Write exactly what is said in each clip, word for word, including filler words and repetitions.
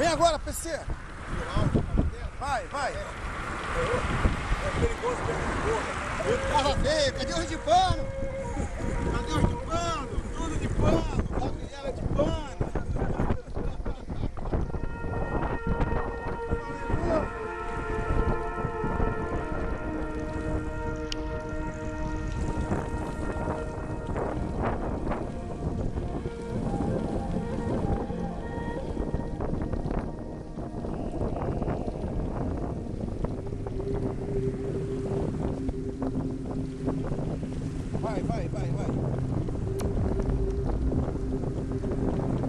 Vem agora, P C. Vai, vai. É perigoso mesmo. Tava feio, cadê o de pano? Cadê os de pano? Tudo de pano. Gabriela de pano. Vai, vai, vai, vai.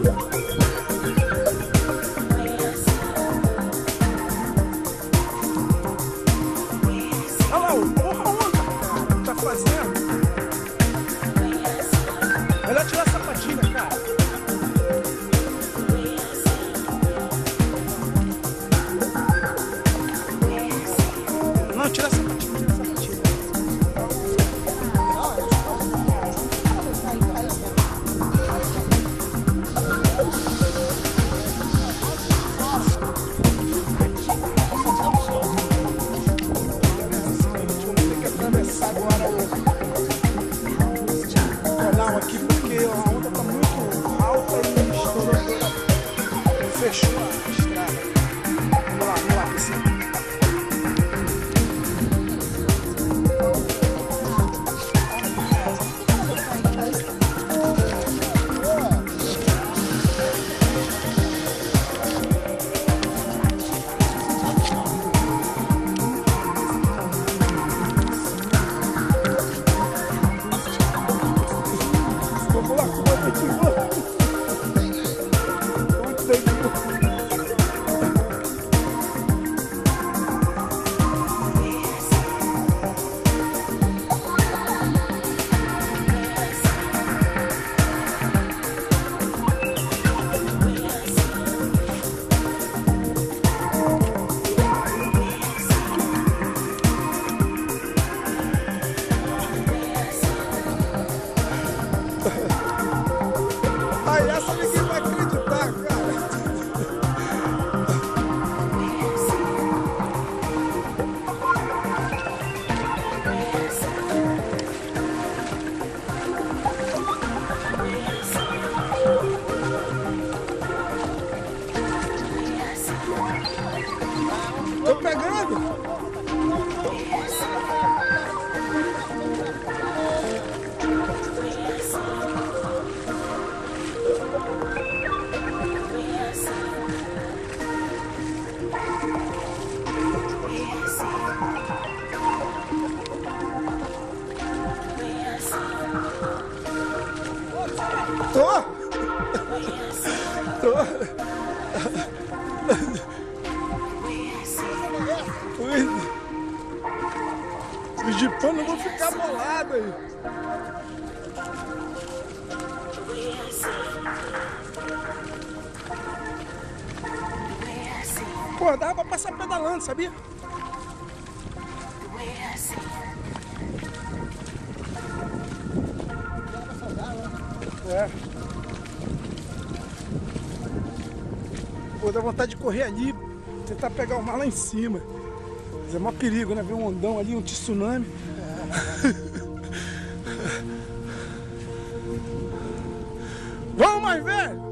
Olha lá, porra onda, cara, que tá fazendo. Melhor tirar a sapatilha, cara. Não, tira a sapatilha, tira a sapatilha. Vamos ter que atravessar agora o canal aqui porque a onda tá muito alta e estourou toda. Fechou a estrada. Vamos lá, vamos lá, descer. Vamos lá, como é que vai? Muito bem. Ai, essa ninguém vai acreditar, cara. Tô pegando. Tô! Tô! Os de pano vão ficar bolados aí. Pô, dava pra passar pedalando, sabia? É. Pô, dá vontade de correr ali, tentar pegar o mar lá em cima. Mas é maior perigo, né? Ver um ondão ali, um tsunami. Vamos, mais velho!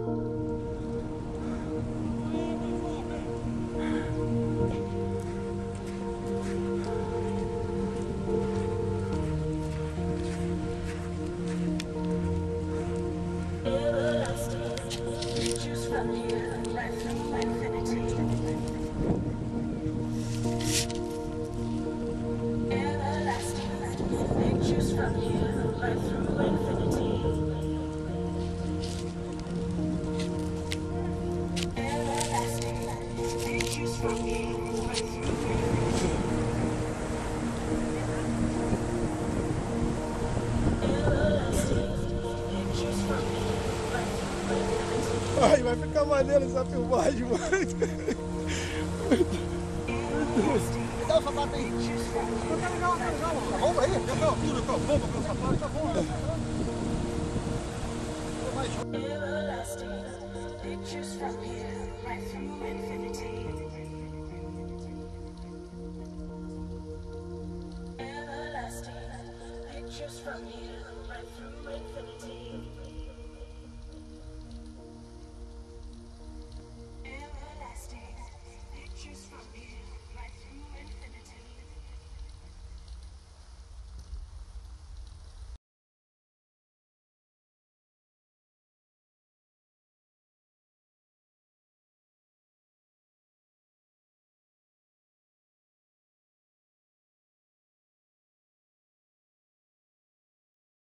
Ai, vai ficar maneiro essa filmagem, mano. Dá o sapato aí. Tá legal, tá legal. Tá bom aí? Já tá tudo, tá bom com o sapato, tá bom. Everlasting pictures from here, right through infinity. Everlasting pictures from here, right through infinity.